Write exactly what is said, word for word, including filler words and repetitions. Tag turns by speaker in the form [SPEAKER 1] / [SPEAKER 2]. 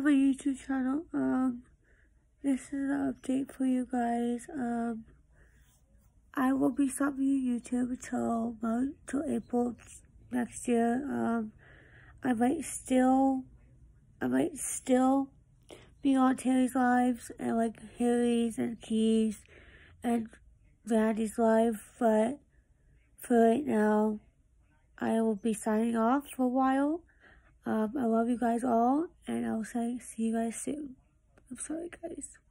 [SPEAKER 1] my YouTube channel. Um, this is an update for you guys. Um, I will be stopping YouTube until about till April next year. Um, I might still, I might still be on Terry's lives and like Harry's and Keys and Randy's live, but for right now, I will be signing off for a while. Um, I love you guys all, and I'll say see you guys soon. I'm sorry, guys.